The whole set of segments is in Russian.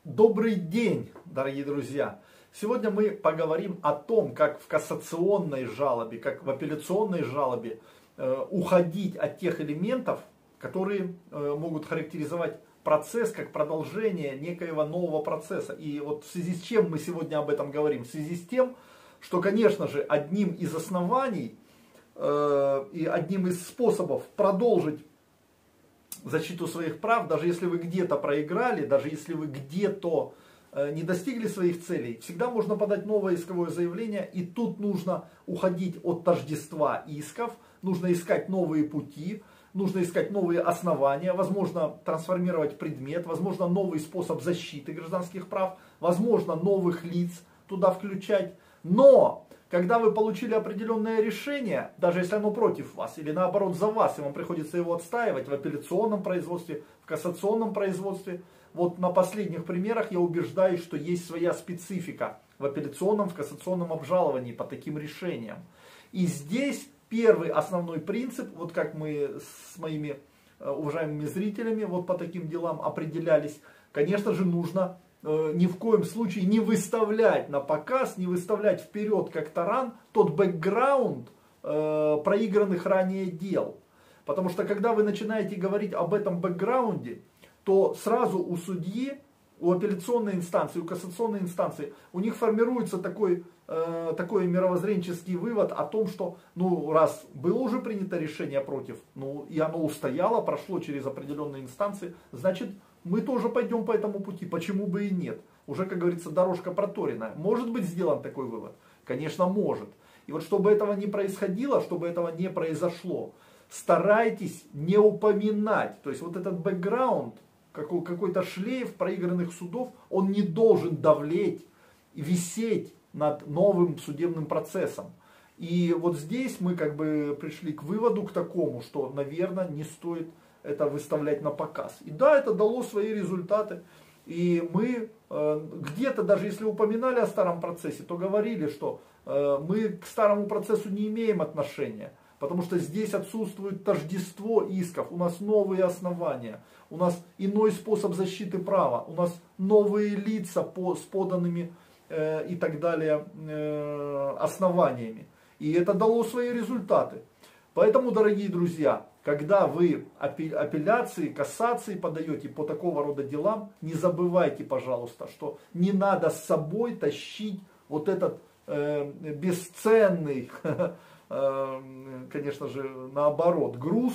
Добрый день, дорогие друзья! Сегодня мы поговорим о том, как в кассационной жалобе, как в апелляционной жалобе уходить от тех элементов, которые могут характеризовать процесс как продолжение некоего нового процесса. И вот в связи с чем мы сегодня об этом говорим? В связи с тем, что, конечно же, одним из оснований и одним из способов продолжить защиту своих прав, даже если вы где-то проиграли, даже если вы где-то не достигли своих целей, всегда можно подать новое исковое заявление, и тут нужно уходить от тождества исков, нужно искать новые пути, нужно искать новые основания, возможно трансформировать предмет, возможно новый способ защиты гражданских прав, возможно новых лиц туда включать, но когда вы получили определенное решение, даже если оно против вас, или наоборот за вас, и вам приходится его отстаивать в апелляционном производстве, в кассационном производстве, вот на последних примерах я убеждаюсь, что есть своя специфика в апелляционном, в кассационном обжаловании по таким решениям. И здесь первый основной принцип, вот как мы с моими уважаемыми зрителями вот по таким делам определялись, конечно же нужно ни в коем случае не выставлять на показ, не выставлять вперед как таран тот бэкграунд проигранных ранее дел. Потому что когда вы начинаете говорить об этом бэкграунде, то сразу у судьи, у апелляционной инстанции, у кассационной инстанции, у них формируется такой мировоззренческий вывод о том, что ну раз было уже принято решение против, ну и оно устояло, прошло через определенные инстанции, значит мы тоже пойдем по этому пути, почему бы и нет. Уже, как говорится, дорожка проторенная. Может быть сделан такой вывод? Конечно, может. И вот чтобы этого не происходило, чтобы этого не произошло, старайтесь не упоминать. То есть вот этот бэкграунд, какой-то шлейф проигранных судов, он не должен давлеть и висеть над новым судебным процессом. И вот здесь мы как бы пришли к выводу, к такому, что, наверное, не стоит это выставлять на показ. И да, это дало свои результаты. И мы где-то, даже если упоминали о старом процессе, то говорили, что мы к старому процессу не имеем отношения. Потому что здесь отсутствует тождество исков, у нас новые основания, у нас иной способ защиты права, у нас новые лица с поданными и так далее основаниями. И это дало свои результаты. Поэтому, дорогие друзья, когда вы апелляции, кассации подаете по такого рода делам, не забывайте, пожалуйста, что не надо с собой тащить вот этот бесценный, конечно же, наоборот, груз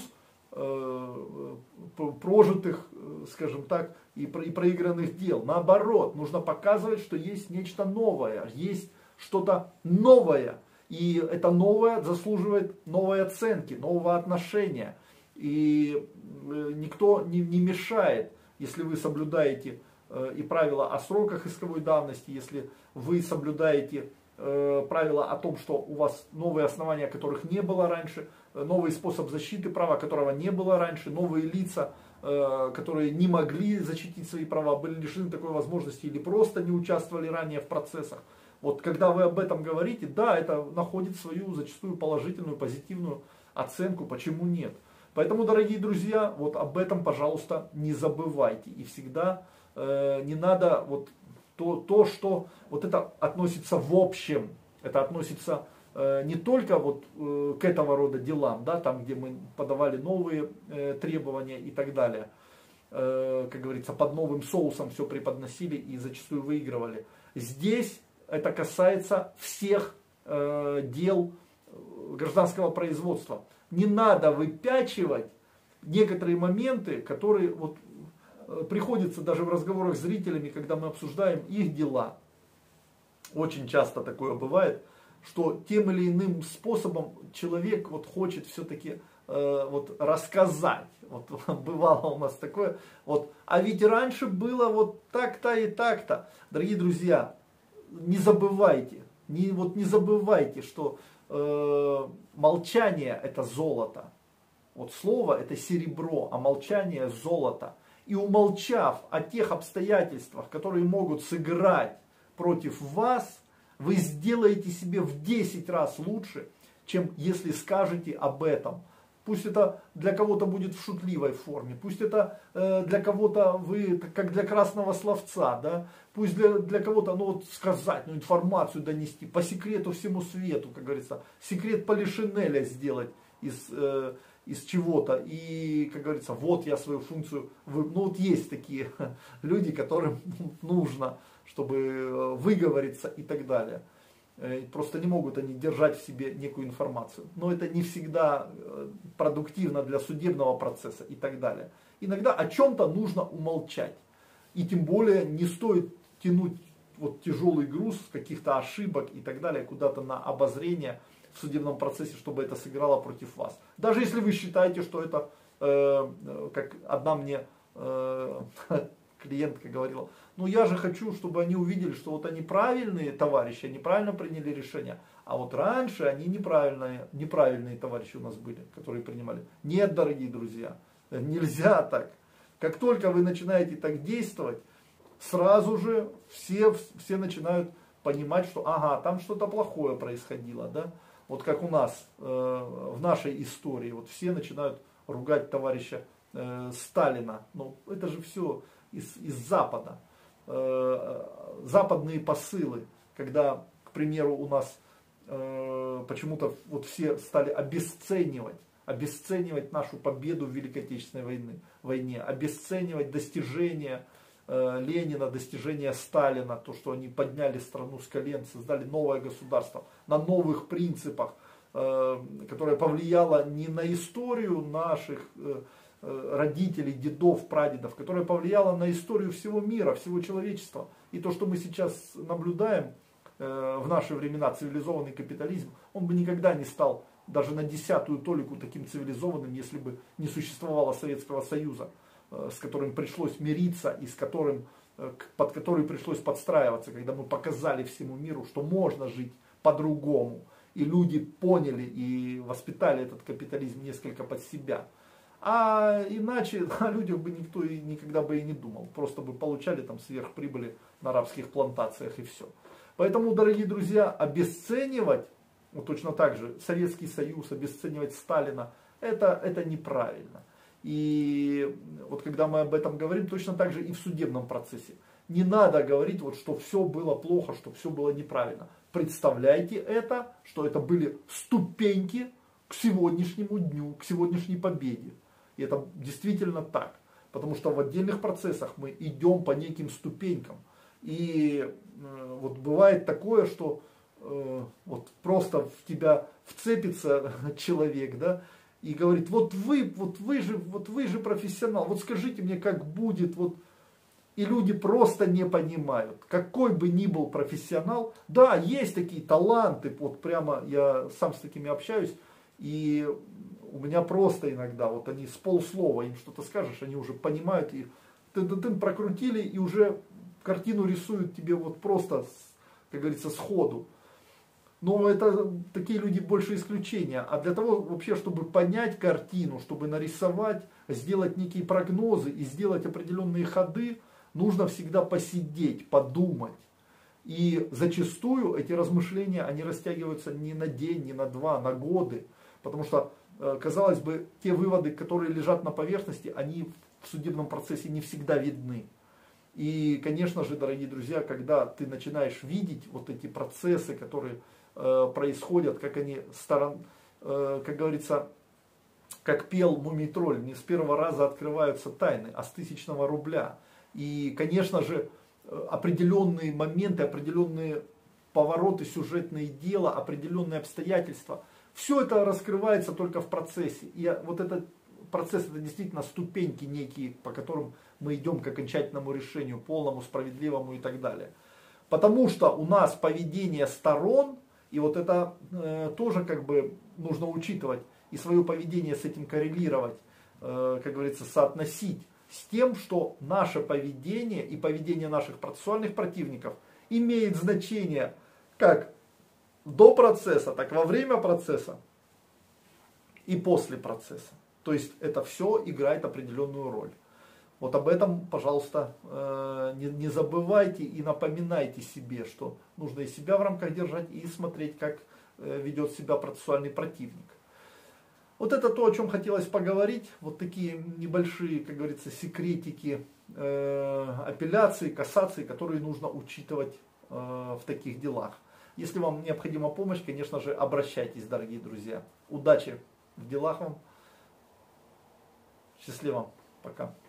прожитых, скажем так, и проигранных дел. Наоборот, нужно показывать, что есть нечто новое, есть что-то новое. И это новое заслуживает новой оценки, нового отношения. И никто не мешает, если вы соблюдаете и правила о сроках исковой давности, если вы соблюдаете правила о том, что у вас новые основания, которых не было раньше, новый способ защиты права, которого не было раньше, новые лица, которые не могли защитить свои права, были лишены такой возможности или просто не участвовали ранее в процессах. Вот когда вы об этом говорите, да, это находит свою зачастую положительную, позитивную оценку, почему нет. Поэтому, дорогие друзья, вот об этом, пожалуйста, не забывайте. И всегда не надо вот то, что вот это относится в общем, это относится не только вот к этого рода делам, да, там, где мы подавали новые требования и так далее, как говорится, под новым соусом все преподносили и зачастую выигрывали. Здесь это касается всех дел гражданского производства. Не надо выпячивать некоторые моменты, которые вот приходится даже в разговорах с зрителями, когда мы обсуждаем их дела. Очень часто такое бывает, что тем или иным способом человек вот хочет все-таки вот рассказать. Вот бывало у нас такое. Вот, а ведь раньше было вот так-то и так-то. Дорогие друзья, не забывайте, не забывайте, что молчание это золото. Вот слово это серебро, а молчание золото. И умолчав о тех обстоятельствах, которые могут сыграть против вас, вы сделаете себе в 10 раз лучше, чем если скажете об этом. Пусть это для кого-то будет в шутливой форме, пусть это для кого-то вы, как для красного словца, да? Пусть для кого-то, ну вот сказать, ну информацию донести, по секрету всему свету, как говорится, секрет Полишинеля сделать из чего-то. И, как говорится, вот я свою функцию, ну вот есть такие люди, которым нужно, чтобы выговориться и так далее. Просто не могут они держать в себе некую информацию. Но это не всегда продуктивно для судебного процесса и так далее. Иногда о чем-то нужно умолчать. И тем более не стоит тянуть вот тяжелый груз каких-то ошибок и так далее куда-то на обозрение в судебном процессе, чтобы это сыграло против вас. Даже если вы считаете, что это, как одна мне клиентка говорила, ну я же хочу, чтобы они увидели, что вот они правильные товарищи, они правильно приняли решение. А вот раньше они неправильные товарищи у нас были, которые принимали. Нет, дорогие друзья, нельзя так. Как только вы начинаете так действовать, сразу же все начинают понимать, что ага, там что-то плохое происходило. Да? Вот как у нас в нашей истории, вот все начинают ругать товарища Сталина. Ну, это же все из Запада. Западные посылы, когда, к примеру, у нас почему-то вот все стали обесценивать нашу победу в Великой Отечественной войне, обесценивать достижения Ленина, достижения Сталина, то, что они подняли страну с колен, создали новое государство на новых принципах, которое повлияло не на историю наших родителей, дедов, прадедов, которое повлияло на историю всего мира, всего человечества. И то, что мы сейчас наблюдаем в наши времена, цивилизованный капитализм, он бы никогда не стал даже на 10-ую толику таким цивилизованным, если бы не существовало Советского Союза, с которым пришлось мириться и под который пришлось подстраиваться, когда мы показали всему миру, что можно жить по-другому. И люди поняли и воспитали этот капитализм несколько под себя. А иначе о людях бы никто и никогда бы и не думал. Просто бы получали там сверхприбыли на арабских плантациях и все. Поэтому, дорогие друзья, обесценивать, вот точно так же Советский Союз, обесценивать Сталина, это неправильно. И вот когда мы об этом говорим, точно так же и в судебном процессе. Не надо говорить, вот, что все было плохо, что все было неправильно. Представляйте это, что это были ступеньки к сегодняшнему дню, к сегодняшней победе. И это действительно так. Потому что в отдельных процессах мы идем по неким ступенькам. И вот бывает такое, что вот просто в тебя вцепится человек, да, и говорит, вот вы же профессионал, вот скажите мне, как будет, вот. И люди просто не понимают, какой бы ни был профессионал, да, есть такие таланты, вот прямо я сам с такими общаюсь, и у меня просто иногда, вот они с полслова, им что-то скажешь, они уже понимают, и тын прокрутили, и уже картину рисуют тебе вот просто, как говорится, сходу. Но это такие люди больше исключения. А для того вообще, чтобы понять картину, чтобы нарисовать, сделать некие прогнозы и сделать определенные ходы, нужно всегда посидеть, подумать. И зачастую эти размышления, они растягиваются не на день, не на два, на годы. Потому что, казалось бы, те выводы, которые лежат на поверхности, они в судебном процессе не всегда видны. И, конечно же, дорогие друзья, когда ты начинаешь видеть вот эти процессы, которые происходят, как они, как говорится, как пел Мумий-тролль, не с первого раза открываются тайны, а с 1000-го рубля. И, конечно же, определенные моменты, определенные повороты, сюжетные дела, определенные обстоятельства, все это раскрывается только в процессе. И вот этот процесс, это действительно ступеньки некие, по которым мы идем к окончательному решению, полному, справедливому и так далее. Потому что у нас поведение сторон, и вот это тоже как бы нужно учитывать, и свое поведение с этим коррелировать, как говорится, соотносить с тем, что наше поведение и поведение наших процессуальных противников имеет значение как до процесса, так во время процесса и после процесса. То есть это все играет определенную роль. Вот об этом, пожалуйста, не забывайте и напоминайте себе, что нужно и себя в рамках держать, и смотреть, как ведет себя процессуальный противник. Вот это то, о чем хотелось поговорить. Вот такие небольшие, как говорится, секретики апелляции, кассации, которые нужно учитывать в таких делах. Если вам необходима помощь, конечно же, обращайтесь, дорогие друзья. Удачи в делах вам. Счастливо. Пока.